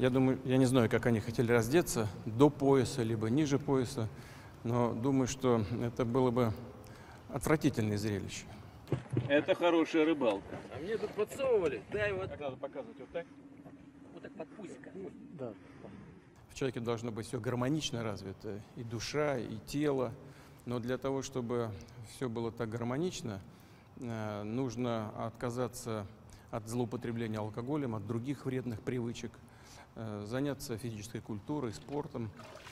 Я думаю, я не знаю, как они хотели раздеться, до пояса, либо ниже пояса, но думаю, что это было бы отвратительное зрелище. Это хорошая рыбалка. А мне тут подсовывали, дай вот, Как надо показывать? Вот так? вот так под пусика. Да. В человеке должно быть все гармонично развито, и душа, и тело. Но для того, чтобы все было так гармонично, нужно отказаться от злоупотребления алкоголем, от других вредных привычек, заняться физической культурой, спортом,